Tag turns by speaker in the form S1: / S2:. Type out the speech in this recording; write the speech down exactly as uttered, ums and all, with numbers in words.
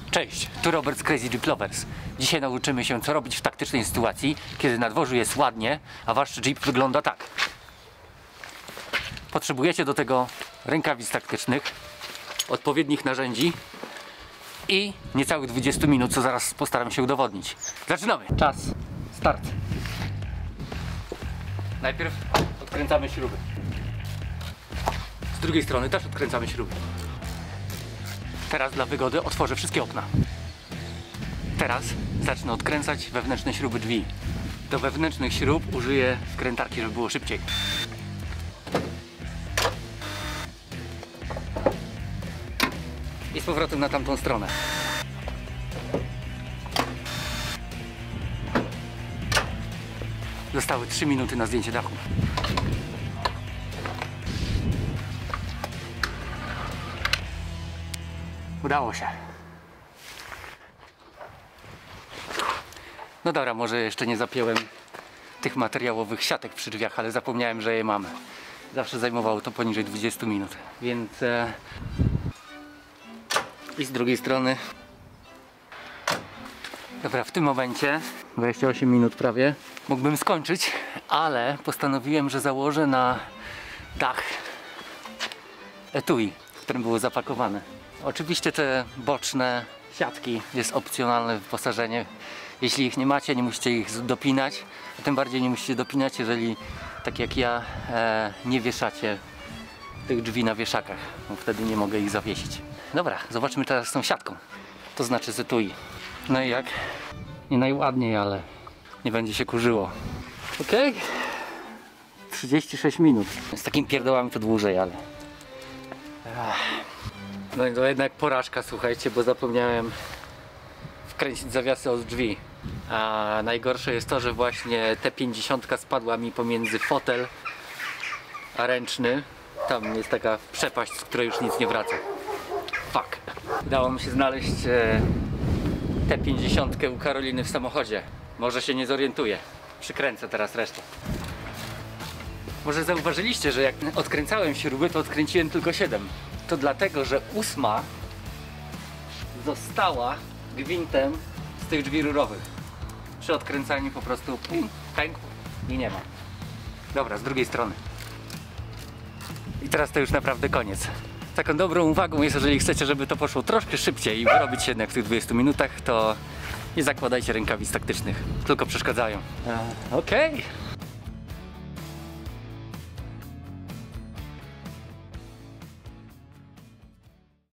S1: Cześć, tu Robert z Crazy Jeep Lovers. Dzisiaj nauczymy się, co robić w taktycznej sytuacji, kiedy na dworzu jest ładnie, a wasz Jeep wygląda tak. Potrzebujecie do tego rękawic taktycznych, odpowiednich narzędzi i niecałych dwadzieścia minut, co zaraz postaram się udowodnić. Zaczynamy! Czas, start. Najpierw odkręcamy śruby. Z drugiej strony też odkręcamy śruby. Teraz dla wygody otworzę wszystkie okna. Teraz zacznę odkręcać wewnętrzne śruby drzwi. Do wewnętrznych śrub użyję skrętarki, żeby było szybciej. I z powrotem na tamtą stronę. Zostały trzy minuty na zdjęcie dachu. Udało się. No dobra, może jeszcze nie zapięłem tych materiałowych siatek przy drzwiach, ale zapomniałem, że je mamy. Zawsze zajmowało to poniżej dwudziestu minut, więc... E... I z drugiej strony... Dobra, w tym momencie, dwadzieścia osiem minut prawie, mógłbym skończyć, ale postanowiłem, że założę na dach etui, w którym było zapakowane. Oczywiście te boczne siatki jest opcjonalne wyposażenie. Jeśli ich nie macie, nie musicie ich dopinać, a tym bardziej nie musicie dopinać, jeżeli tak jak ja e, nie wieszacie tych drzwi na wieszakach, bo wtedy nie mogę ich zawiesić. Dobra, zobaczmy teraz z tą siatką, to znaczy z etui. No i jak? Nie najładniej, ale nie będzie się kurzyło. Ok, trzydzieści sześć minut. Z takim pierdołami to dłużej, ale... Ach. No i to jednak porażka, słuchajcie, bo zapomniałem wkręcić zawiasy od drzwi. A najgorsze jest to, że właśnie T pięćdziesiąt spadła mi pomiędzy fotel a ręczny. Tam jest taka przepaść, z której już nic nie wraca. Fuck. Udało mi się znaleźć e, T pięćdziesiąt u Karoliny w samochodzie. Może się nie zorientuję. Przykręcę teraz resztę. Może zauważyliście, że jak odkręcałem śruby, to odkręciłem tylko siedem. To dlatego, że ósma została gwintem z tych drzwi rurowych. Przy odkręcaniu po prostu pękł i nie ma. Dobra, z drugiej strony. I teraz to już naprawdę koniec. Taką dobrą uwagą jest, jeżeli chcecie, żeby to poszło troszkę szybciej i wyrobić się jednak w tych dwudziestu minutach, to nie zakładajcie rękawic taktycznych, tylko przeszkadzają. Okej. Okay.